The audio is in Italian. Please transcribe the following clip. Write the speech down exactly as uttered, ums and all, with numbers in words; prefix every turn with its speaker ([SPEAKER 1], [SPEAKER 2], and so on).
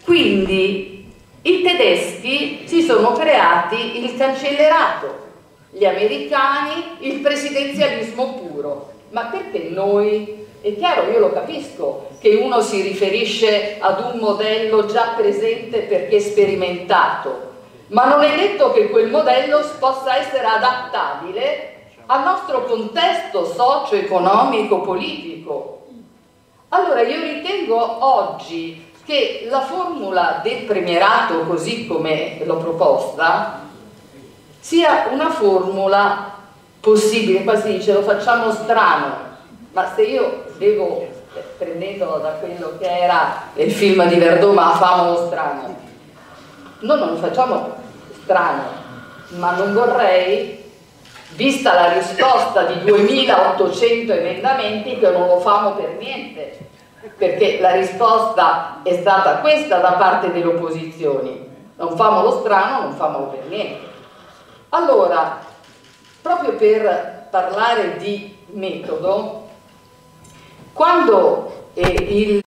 [SPEAKER 1] Quindi i tedeschi si sono creati il cancellerato, gli americani il presidenzialismo puro. Ma perché noi? È chiaro, io lo capisco che uno si riferisce ad un modello già presente perché sperimentato, ma non è detto che quel modello possa essere adattabile al nostro contesto socio-economico politico. Allora io ritengo oggi che la formula del premierato, così come l'ho proposta, sia una formula possibile. Qua si dice lo facciamo strano, ma se io devo, prendendolo da quello che era il film di Verdoma, famolo strano, noi non lo facciamo strano, ma non vorrei, vista la risposta di duemilaottocento emendamenti, che non lo famo per niente, perché la risposta è stata questa da parte delle opposizioni: non famo lo strano, non famolo per niente. Allora, proprio per parlare di metodo, quando eh, il